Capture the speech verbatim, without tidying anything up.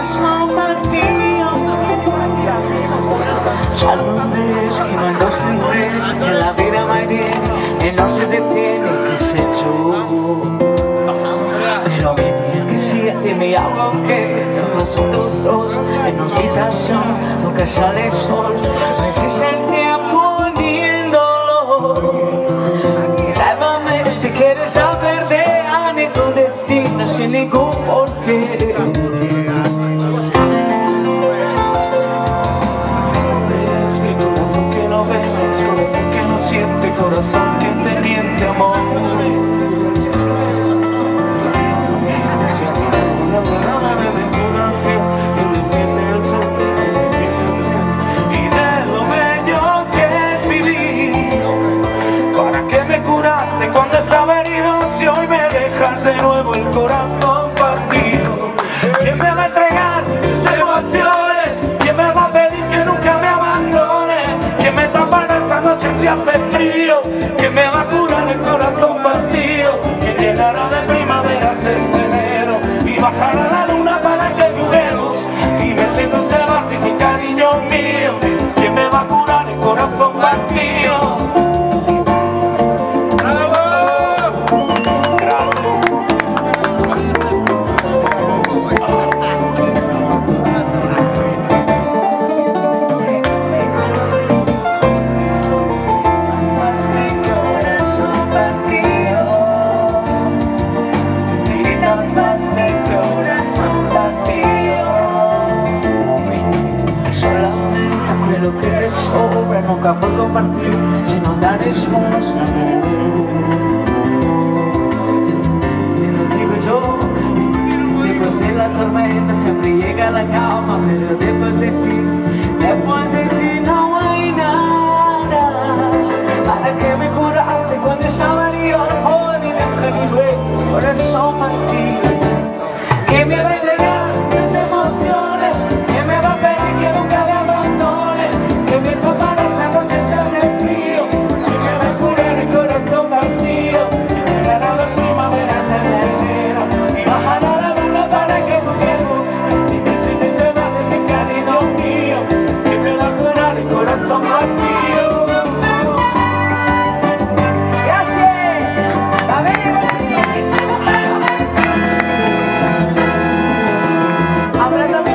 corazón partido. Ya no ves que no hay dos ni tres, que la vida va bien, que no se detiene, que se yo. Pero mi día que siete me hago que nosotros dos en nuestra habitación nunca sale el sol. Ves el tiempo viéndolo. Llámame si quieres saber de Ani, tu destino sin ningún porqué. Corazón que no siente, corazón que te miente, amor. Y de lo bello que es vivir, ¿para qué me curaste cuando estaba herido? Si hoy me dejas de nuevo el corazón partido. ¿Quién me va a entregar sus emociones? ¿Quién me va a pedir que nunca me abandone? ¿Quién me tapará esta noche si hace frío? ¿Quién me va a curar el corazón partido? ¿Quién llenará de primaveras este enero y bajará la luna para que juguemos? Y me siento te vas y tu cariño mío. ¿Quién me va a curar el corazón partido? Nunca fue compartir, sino dar limosna. Si, si lo digo yo, después de la tormenta siempre llega la calma, pero después de ti, después de ti no hay nada. Para que me curase cuando estaba herido, joven y déjame corazón partido. Que me va a entregar sus emociones, que me va a pedir que nunca me abandone, que me tocará esa noche se hace frío, que me va a curar el corazón partido, que me dará la primavera se enero y bajará la luna para que juguemos. Y que si te vas en mi cariño mío, que me va a curar el corazón partido. Gracias. A ver, hablando